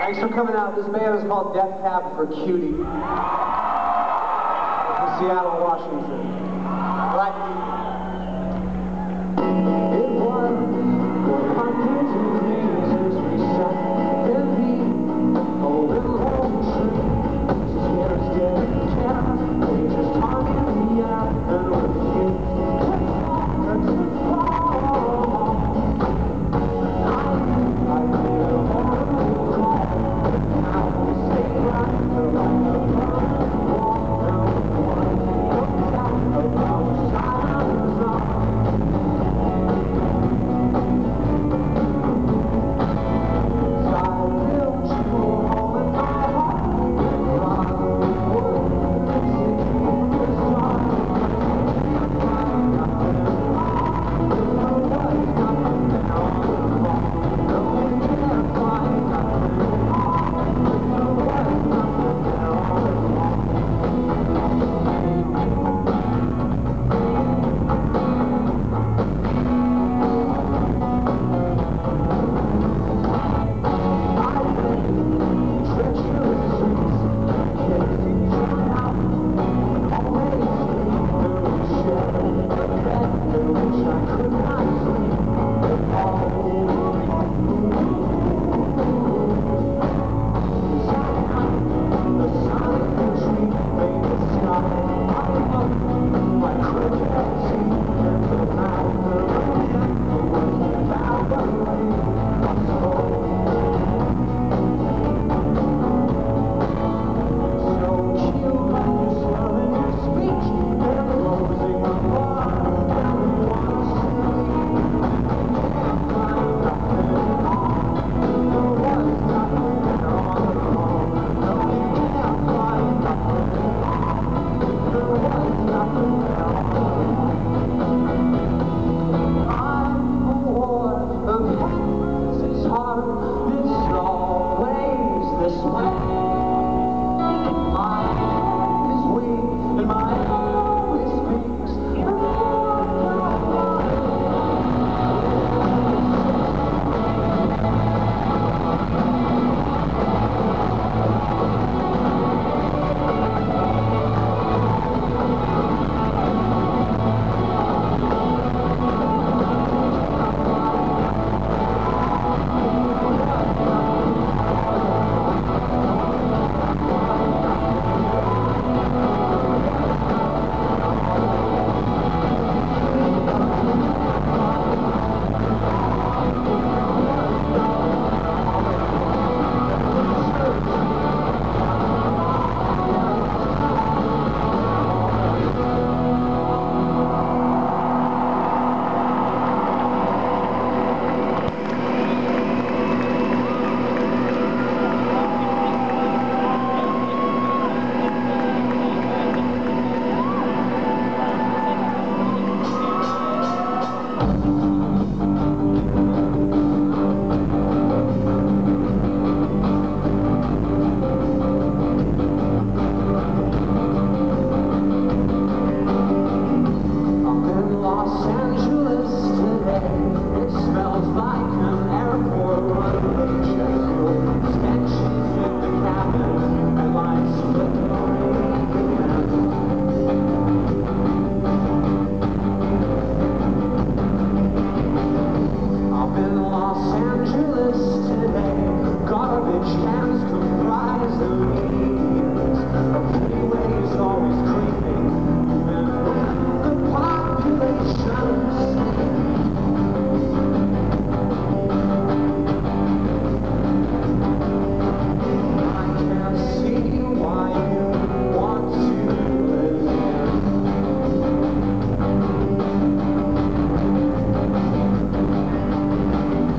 Thanks for coming out. This band is called Death Cab for Cutie. From Seattle, Washington. Glad to be here. It was 400 degrees as we sat beneath a willow tree. Scared us dead, we just hung in the air and refused to fall. I made a horrible call. Now we stay right around the front wall. Now one comes out about silence off. So I built you a home in my heart.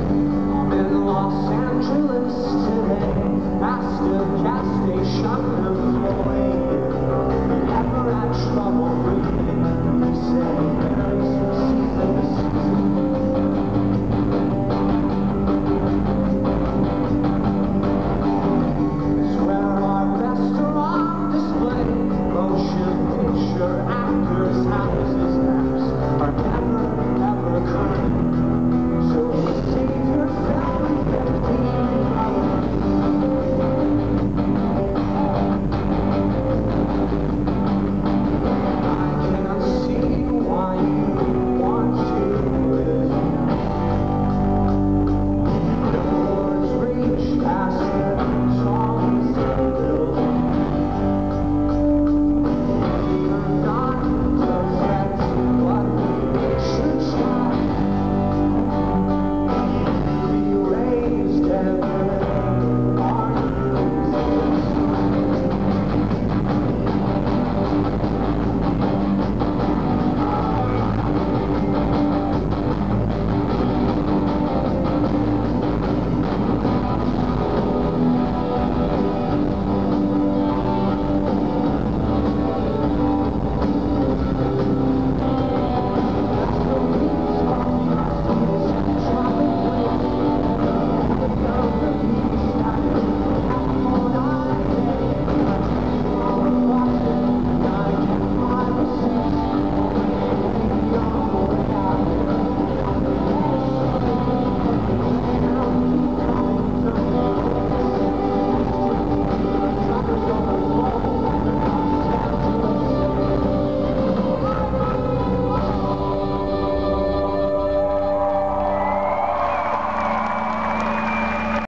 Gas station.